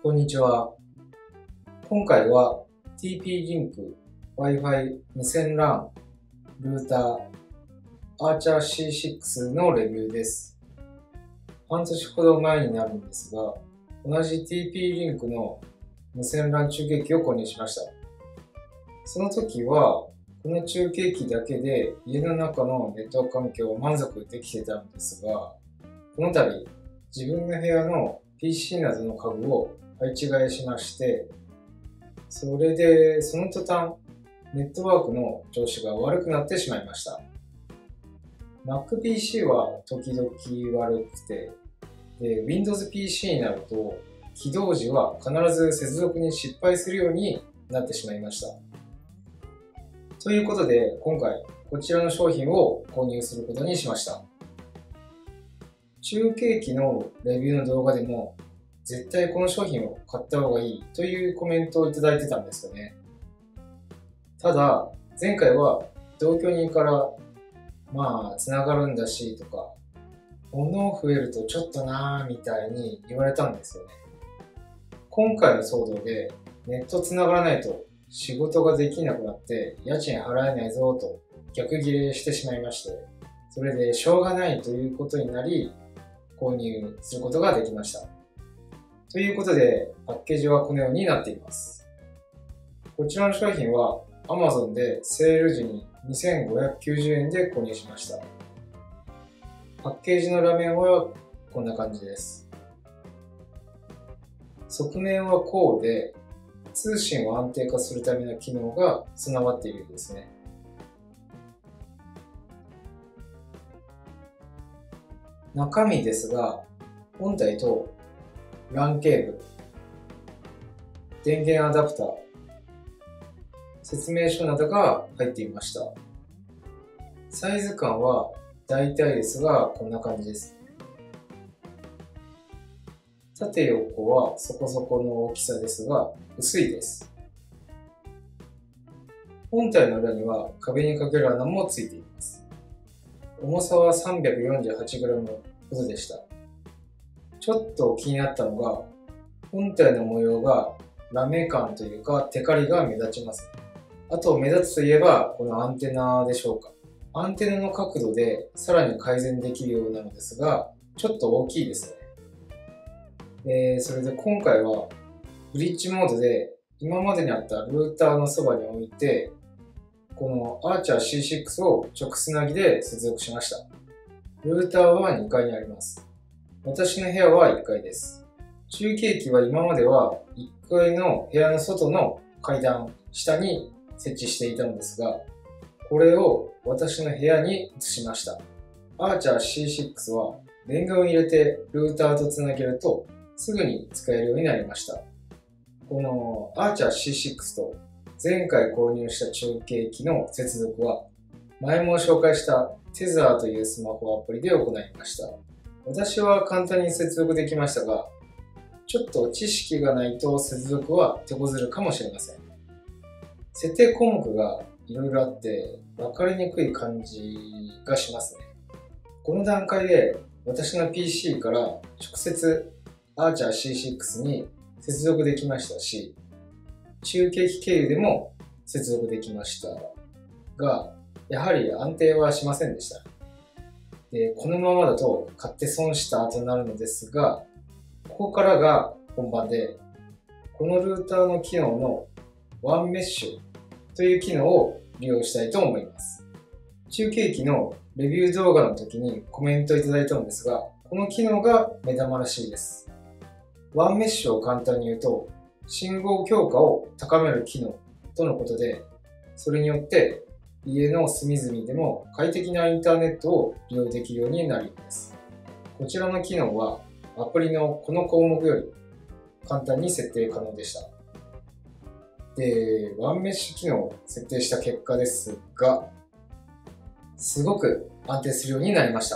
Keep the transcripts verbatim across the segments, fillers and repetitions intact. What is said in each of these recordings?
こんにちは。今回は ティーピー リンク Wi-Fi 無線 ラン ルーター Archer シーシックス のレビューです。半年ほど前になるんですが、同じ ティーピー リンクの無線 ラン 中継機を購入しました。その時は、この中継機だけで家の中のネットワーク環境を満足できてたんですが、この度、自分の部屋の ピーシー などの家具を配置換えしまして、それでその途端、ネットワークの調子が悪くなってしまいました。Mac ピーシー は時々悪くて、で Windows ピーシー になると起動時は必ず接続に失敗するようになってしまいました。ということで今回こちらの商品を購入することにしました。中継機のレビューの動画でも絶対この商品を買った方がいいというコメントをいただいてたんですよね。ただ前回は同居人からまあ繋がるんだしとか物増えるとちょっとなーみたいに言われたんですよね。今回の騒動でネット繋がらないと仕事ができなくなって家賃払えないぞと逆ギレしてしまいまして、それでしょうがないということになり購入することができました。ということでパッケージはこのようになっています。こちらの商品は Amazon でセール時ににせんごひゃくきゅうじゅうえんで購入しました。パッケージの裏面はこんな感じです。側面はこうで、通信を安定化するための機能が備わっているようですね。中身ですが、本体と ラン ケーブル、電源アダプター、説明書などが入っていました。サイズ感は大体ですがこんな感じです。縦横はそこそこの大きさですが薄いです。本体の裏には壁にかける穴もついています。重さは さんびゃくよんじゅうはちグラム ほどでした。ちょっと気になったのが本体の模様がラメ感というかテカリが目立ちます。あと目立つといえばこのアンテナでしょうか。アンテナの角度でさらに改善できるようなのですがちょっと大きいですね。えー、それで今回はブリッジモードで今までにあったルーターのそばに置いてこの Archer シーシックス を直つなぎで接続しました。ルーターはにかいにあります。私の部屋はいっかいです。中継機は今まではいっかいの部屋の外の階段下に設置していたのですが、これを私の部屋に移しました。Archer シーシックス は電源を入れてルーターとつなげるとすぐに使えるようになりました。この Archer シーシックス と前回購入した中継機の接続は前も紹介した テザー というスマホアプリで行いました。私は簡単に接続できましたが、ちょっと知識がないと接続は手こずるかもしれません。設定項目がいろいろあって分かりにくい感じがしますね。この段階で私の ピーシー から直接 Archer シーシックス に接続できましたし、中継機経由でも接続できましたが、やはり安定はしませんでした。で、このままだと買って損したとなるのですが、ここからが本番で、このルーターの機能のワンメッシュという機能を利用したいと思います。中継機のレビュー動画の時にコメントいただいたのですが、この機能が目玉らしいです。ワンメッシュを簡単に言うと、信号強化を高める機能とのことで、それによって家の隅々でも快適なインターネットを利用できるようになるようです。こちらの機能はアプリのこの項目より簡単に設定可能でした。で、ワンメッシュ機能を設定した結果ですが、すごく安定するようになりました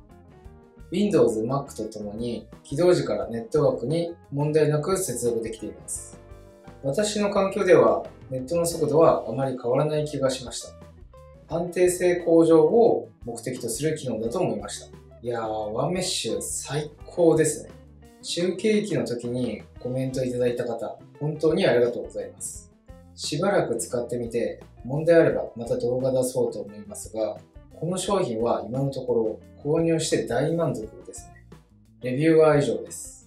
。Windows、Mac とともに起動時からネットワークに問題なく接続できています。私の環境ではネットの速度はあまり変わらない気がしました。安定性向上を目的とする機能だと思いました。いやー、ワンメッシュ最高ですね。 集計機の時にコメントいただいた方、本当にありがとうございます。しばらく使ってみて、問題あればまた動画出そうと思いますが、この商品は今のところ購入して大満足ですね。レビューは以上です。